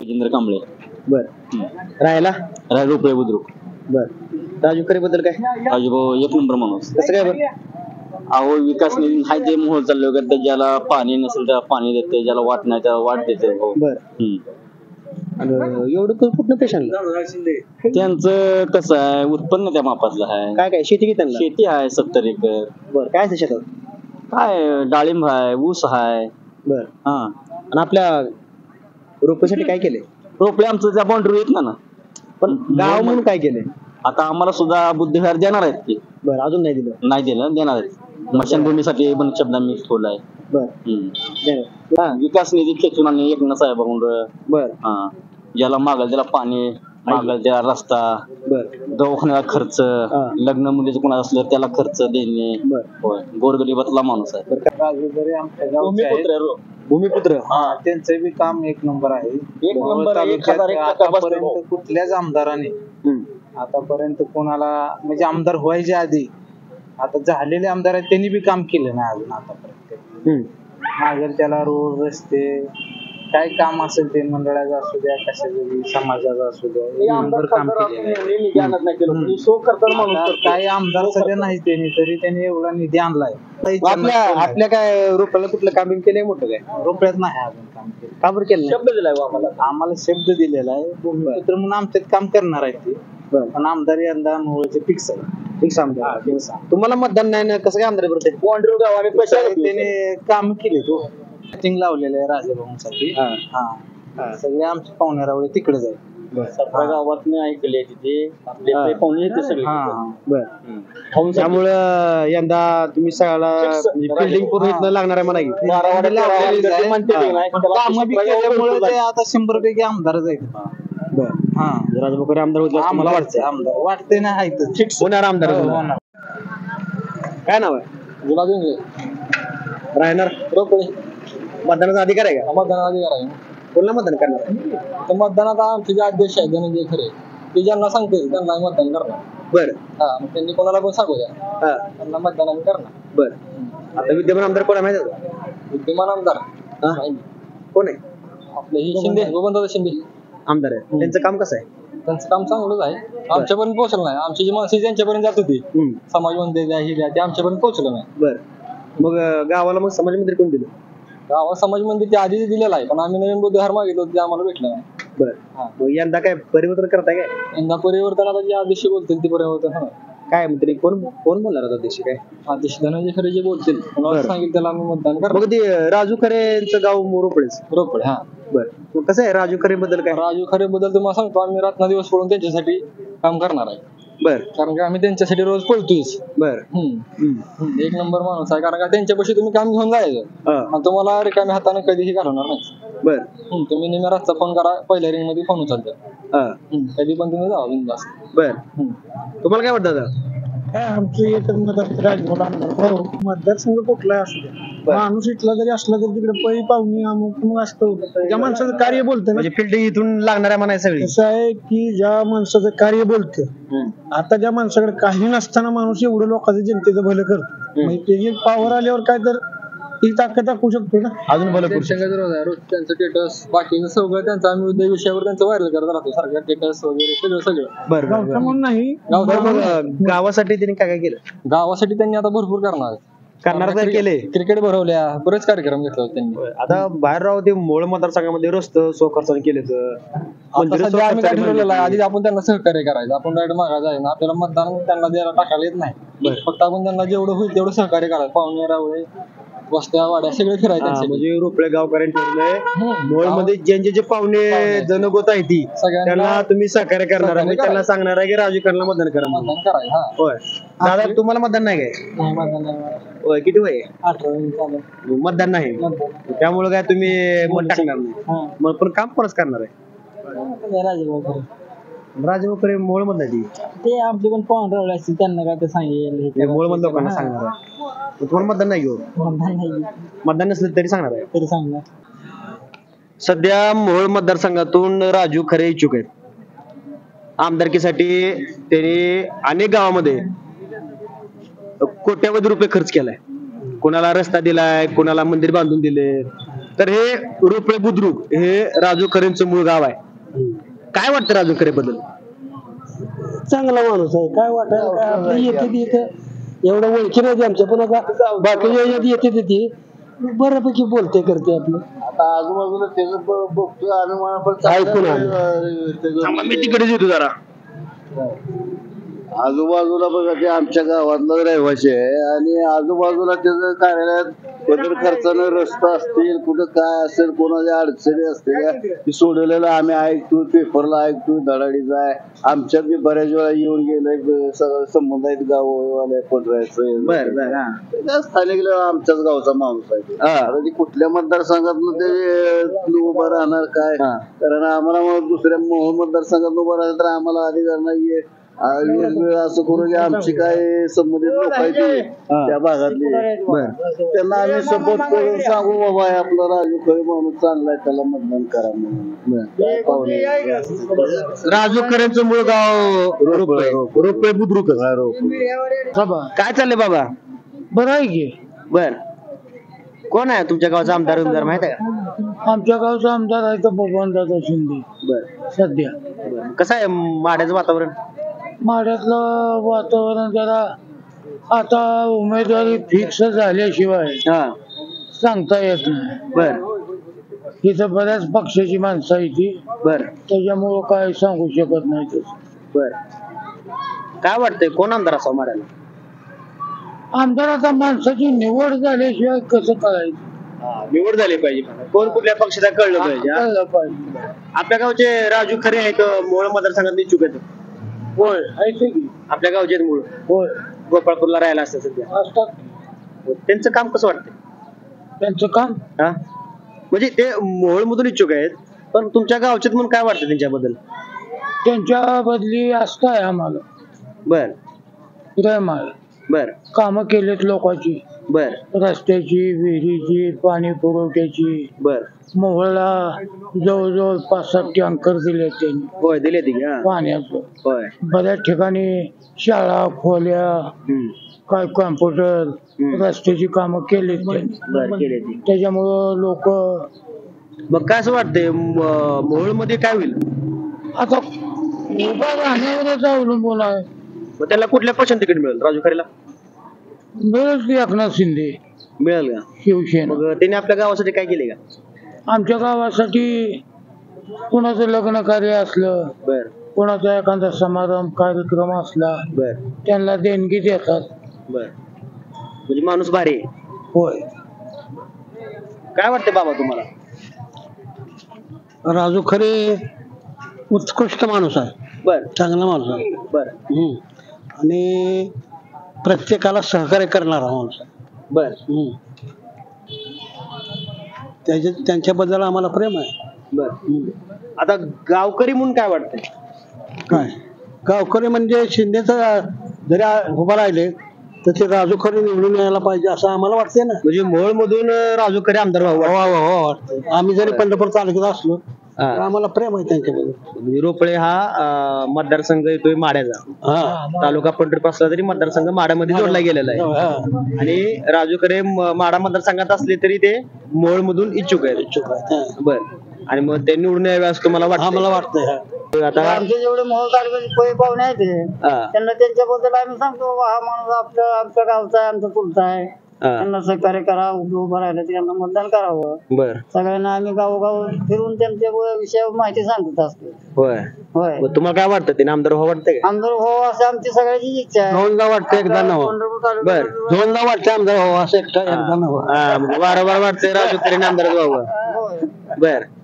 राजेंद्र कांबळे. बर. राहायला रुपये बुद्रुक. बर. राजू खरे बद्दल काय? राजूभाऊ एक नंबर माणूस. कसं काय बरं? अहो विकास निधी हाय ते मोहोळ चालले वगैरे, ज्याला पाणी नसेल त्याला पाणी देते, ज्याला वाट नाही त्याला वाट देते. बर. आणि एवढं कुठनं पैसे आणलं? त्यांचं कसं आहे, उत्पन्न त्या मापातलं आहे. काय काय शेती किती आणलं? शेती आहे 70 एकर. बर. काय असतं शेतात? काय डाळिंब आहे, ऊस आहे. बर. हा. आणि आपल्या रोपासाठी काय केलंय? रोपे आमचं त्या बाउंड्री येत ना. पण गाव म्हणून काय केलंय? आता आम्हाला सुद्धा बुद्धिविहार देणार आहेत की. बर. अजून नाही दिलं? नाही दिलं, देणार आहेत. स्मशानभूमीसाठी पण शब्द मी ठेवलाय. बर. विकास निधी खेचून आणि एकनाथ साहेबांकडून. बर. हा. ज्याला मागल त्याला पाणी, मागल त्याला रस्ता, बर. दवाखान्याला खर्च, लग्न मुलीचं कोणाचं असलं त्याला खर्च देणे. होय, गोरगरिबातला माणूस आहे. राजू खरे आमच्या गावचे आहेत. भूमिपुत्र. हा, त्यांचं बी काम एक नंबर आहे. एक नंबर. आतापर्यंत कुठल्याच आमदाराने आतापर्यंत कोणाला म्हणजे आमदार व्हायच्या आधी आता झालेले आमदार आहेत त्यांनी बी काम केलं नाही अजून आतापर्यंत. मागेल त्याला रोड रस्ते काय काम असेल ते मंडळाचं असू द्या, कशाचं समाजाचं असू द्या, एक नंबर काम केलेलं आहे. काही आमदार सध्या नाही तरी त्यांनी एवढा निधी आणलाय. आपल्या काय रोपाला कुठलं काम केलंय मोठं? काय रुपयात नाही अजून काम केलं. का बरं केलं? शब्द दिलाय आम्हाला शब्द दिलेला आहे भूमिपुत्र म्हणून आमच्यात काम करणार आहे ते. पण आमदार यंदा मोहळचे फिक्स आहे. फिक्स आमदार. तुम्हाला मतदान नाही ना, कसं काय आमदार करते? त्याने काम केले तो मीटिंग लावलेलं आहे राजेभाऊंसाठी. सगळे आमचे पाहुणे रावळे तिकडे जाईल. सतरा गावात मी ऐकले तिथे आपले पाहुणे येते सगळे. बर. त्यामुळं यंदा तुम्ही सगळ्याला फिल्डिंग पूर्ण इथनं लागणार आहे म्हणा. आता 100% आमदारच आहेत. राजभाऊ खरे आमदार होतील आम्हाला वाटतंय. आमदार वाटतंय ना, होणार आमदार. काय नाव आहे? गुलाब इंगळे. राहणार रोकडे. मतदानाचा अधिकार आहे का? मतदानाचा अधिकार आहे. कोणाला मतदान करणार? तर मतदानात आमचे जे अध्यक्ष आहेत धनंजय खरे, ते ज्यांना सांगते त्यांना मतदान करणार. बरं. मग त्यांनी कोणाला पण सांगू द्या, त्यांना मतदान आम्ही करणार. बरं. आता विद्यमान आमदार कोण आहे माहिती आहे का? विद्यमान आमदार कोण आहे? आपले ही शिंदे, गोविंददादा शिंदे आमदार आहे. त्यांचं काम कसं आहे? त्यांचं काम चांगलंच आहे. आमच्यापर्यंत पोहोचलं नाही. आमची जी माणसं त्यांच्यापर्यंत जात होती, समाज मंदिर द्या ही द्या, ते आमच्यापर्यंत पोहोचलं नाही. बरं. मग गावाला मग समाज मंदिर कोण दिलं? गावात समाज मंदिर ते आधी दिलेलं आहे, पण आम्ही नवीन बुद्धिहार मागितलं होतं ते आम्हाला भेटलं नाही. बरं. मग यंदा काय परिवर्तन करताय काय? यंदा परिवर्तन आता जे आदेश बोलतील ते परिवर्तन होणार. काय मंत्री कोण बोलणार आता देशी? काय आदेश धनंजय खरे जे बोलतील कोणाला सांगितलं त्याला आम्ही मतदान करणार. मग ते राजू खरेंचं गाव रोपडेच. रोपडे. बरं. मग कसं आहे राजू खरे बद्दल काय? राजू खरे बद्दल तुम्हाला सांगतो, आम्ही रात्र दिवस पडून त्यांच्यासाठी काम करणार आहे. बरं. कारण का आम्ही त्यांच्यासाठी रोज पळतोच. बरं. एक नंबर माणूस आहे. कारण का त्यांच्यापाशी तुम्ही काम घेऊन जायचं आणि तुम्हाला रिकाम्या हाताने कधीही घालवणार नाही. बरं. तुम्ही नेहमी रातचा फोन करा, पहिल्या रिंग मध्ये फोन उचलतात. कधी पण तुम्ही जावा बिनधास्त. बरं. तुम्हाला काय वाटतं? काय आमचं एकच मत असतं, राजभाऊ मतदारसंघ कुठला असू द्या, माणूस इथला जरी असला तरी तिकडे पै पाहुणे अमुक मग असतं. ज्या माणसाचं कार्य बोलतं म्हणजे फिल्डिंग इथून लागणार आहे म्हणाय सगळी. कसं आहे की ज्या माणसाचं कार्य बोलतं, आता ज्या माणसाकडे काही नसताना माणूस एवढं लोकांचं जनतेचं भलं करतो, म्हणजे त्याची पॉवर आल्यावर काय तर ती ताकद दाखवू शकतो ना. अजून भलं करू शकतो. रोज त्यांचं स्टेटस बाकी सगळं त्यांचं आम्ही विविध विषयावर त्यांचं व्हायरल करत राहतो, सारखं स्टेटस वगैरे सगळं. बरं. म्हणून नाही, गावासाठी त्यांनी काय काय केलं? गावासाठी त्यांनी आता भरपूर करणार तर केले. क्रिकेट भरवल्या, बरेच कार्यक्रम घेतले होते त्यांनी. आता बाहेर राहू ते मोळ मतदारसंघामध्ये रस्ते स्वखर्चाने केले. आम्ही काय ठरवलेलं आहे, आधी आपण त्यांना सहकार्य करायचं. आपण डायरेक्ट मागायचं आहे ना, आपल्याला मतदान त्यांना द्यायला टाकायला येत नाही. फक्त आपण त्यांना जेवढं होईल तेवढं सहकार्य करायचं. पाहुणे रावळे वस्त्या वाड्या सगळे फिरायचं. म्हणजे रोपळे गावकऱ्यांनी ठरलंय मोळमध्ये ज्यांचे जे पाहुणे जनगोत आहे ती त्यांना तुम्ही सहकार्य करणार आहे. त्यांना सांगणार आहे की राजू खरेला मतदान करा. मतदान करायचं. होय. दादा तुम्हाला मतदान नाही काय? होय. किती वय? 18. मतदान नाही, त्यामुळे काय तुम्ही मत टाकणार नाही. मग पण काम कोणच करणार आहे? राजभाऊ खरे मोळ मधला ते आमचे पण पाहुणे रावळे असतील, त्यांना काय ते सांगेल. मोळ मधल्या लोकांना सांगणार आहे. तुम्हाला मतदान नाही घेऊ? मतदान नसलं तरी सांगणार आहे. तरी सांगणार. सध्या मोहोळ मतदारसंघातून राजू खरे इच्छुक आहेत. आमदारकीसाठी त्यांनी अनेक गावामध्ये कोट्यावधी रुपये खर्च केलाय. कोणाला रस्ता दिलाय, कोणाला मंदिर बांधून दिले, तर हे रोपळे बुद्रुक हे राजू खरेंचं मूळ गाव आहे. काय वाटतं राजू खरे बद्दल? चांगला माणूस आहे, काय वाटायला काय आपलं येते तिथे एवढं ओळखी नाही आमच्या, पण आता बाकीच्या येते तिथे बऱ्यापैकी बोलते करते आपलं. आता आजूबाजूला त्याचं बघतोय आम्ही मला पण ऐकून मी तिकडेच येतो जरा. आजूबाजूला बघा ते आमच्या गावातलं रहिवासी आहे आणि आजूबाजूला त्याचं कार्यालयात बदल खर्चानं रस्ता असतील कुठं काय असेल कोणाच्या अडचणी असतील ती सोडवलेलं आम्ही ऐकतो, पेपरला ऐकतो, धडाडीचा आहे. आमच्यात बी बऱ्याच वेळा येऊन गेले, सगळं संबंध आहेत गाववाले पंढरायचं स्थानिक आमच्याच गावचा माणूस आहे. आता ती कुठल्या मतदारसंघात ते उभं राहणार काय, कारण आम्हाला दुसऱ्या मोहोळ मतदारसंघात उभं राहणार तर आम्हाला अधिकार नाहीये. असं करू की आमची काय संबंधित लोक आहेत त्या भागातली त्यांना आम्ही सपोर्ट करून सांगू बाबा आपला राजू खरे माणूस चांगला आहे त्याला मतदान करा म्हणून. राजू खरेंचं मूळ गाव रोपळे बुद्रुक. काय चाललंय बाबा? बरं आहे की. बर, कोण आहे तुमच्या गावचा आमदार उमदार माहित आहे का? आमच्या गावचा आमदार आहे तर बबनदादा शिंदे. बर, सध्या कसं आहे माड्याचं वातावरण? माढ्यातलं वातावरण जरा आता उमेदवारी फिक्स झाल्याशिवाय सांगता येत नाही. बर, इथं बऱ्याच पक्षाची माणसं आहे ती, बर, त्याच्यामुळं काय सांगू शकत नाही तसं. बर, काय वाटतंय कोण आमदार असावं माड्याला? आमदार आता माणसाची निवड झाल्याशिवाय कसं करायचं? निवड झाली पाहिजे, कोण कुठल्या पक्षाचा कळलं पाहिजे. कळलं पाहिजे. आपल्या गावचे राजू खरे आहेत, मोहोळ मतदारसंघात इच्छुक आहेत. होय आहे की. आपल्या गावचे मूळ होय गोपाळपूरला राहायला असतात सध्या. असतात. त्यांचं काम कसं वाटतंय? त्यांचं काम हा, म्हणजे ते मोहोळ मधून इच्छुक आहेत, पण तुमच्या गावच्यात म्हणून काय वाटतं त्यांच्याबद्दल? त्यांच्या बदली आस्था आहे आम्हाला. बर, प्रेम आहे. बर, कामं केलेत लोकांची, बर, रस्त्याची, विहिरीची, पाणी पुरवठ्याची. बर, मोहोळला जवळजवळ 5-7 टँकर दिले त्यांनी होय दिले ती पाण्याचं. होय. बऱ्याच ठिकाणी शाळा खोल्या, काय कॉम्प्युटर, रस्त्याची कामं केलीत त्यांनी. बर, केले ती. त्याच्यामुळं लोक मग काय असं वाटतंय मोहोळ मध्ये काय होईल? आता उभा राहण्यावरच अवलंबून आहे. मग त्याला कुठल्या पक्षाने तिकीट मिळेल? राजू खरेला मिळेल की एकनाथ शिंदे मिळेल का? शिवसेना. मग त्यांनी आपल्या गावासाठी काय केले का? आमच्या गावासाठी कोणाचं लग्न कार्य असलं, बर, कोणाचा एखादा समारंभ कार्यक्रम असला, बर, त्यांना देणगी देतात. बर, म्हणजे माणूस भारी आहे. होय. काय वाटतंय बाबा तुम्हाला? राजू खरे उत्कृष्ट माणूस आहे, बर, चांगला माणूस आहे. बर, आणि प्रत्येकाला सहकार्य करणारा माणूस आहे. बर, त्यांच्याबद्दल आम्हाला प्रेम आहे. बर. आता गावकरी म्हणून काय वाटतंय? काय गावकरी म्हणजे शिंदेचा जरी उभा राहिले तर ते राजू खरे निवडून यायला पाहिजे असं आम्हाला वाटतंय ना. म्हणजे मोहोळ मधून राजू खरे आमदार व्हावं वाटतंय. आम्ही जरी पंढरपूर तालुक्यात असलो तर आम्हाला प्रेम आहे त्यांच्याबद्दल. म्हणजे रोपळे हा मतदारसंघ येतोय माड्याचा, तालुका पंढरपूर असला तरी मतदारसंघ माड्यामध्ये जोडला गेलेला आहे. आणि राजू खरे माडा मतदारसंघात असले तरी ते मोहोळ मधून इच्छुक आहेत. बर, आणि मग ते निवडून यावे असं तुम्हाला वाटतं? आम्हाला वाटतंय. आता आमचे जेवढे मोहोळ तालुक्याचे पाहुणे आहेत त्यांना त्यांच्याबद्दल आम्ही सांगतो बाबा हा माणूस आमच्या गावचा आहे, आमचा चुलता आहे, त्यांना सहकार्य करा, उभं राहिलं त्यांना मतदान करावं. बर, सगळ्यांना आम्ही गावोगाव फिरून त्यांच्या विषयावर माहिती सांगत असतो. होय. होय, मग तुम्हाला काय वाटतं ते आमदार व्हावं वाटतंय का? आमदार हो असं आमची सगळ्याची इच्छा आहे. दोनदा वाटतं, एकदा नव्ह. पंढरपूर बर, तालुक्यात दोनदा वाटतं आमदार हो असं एकदा नव्ह. म्हणजे वारंवार वाटतंय राजू खरे आमदार व्हावं. होय. बर,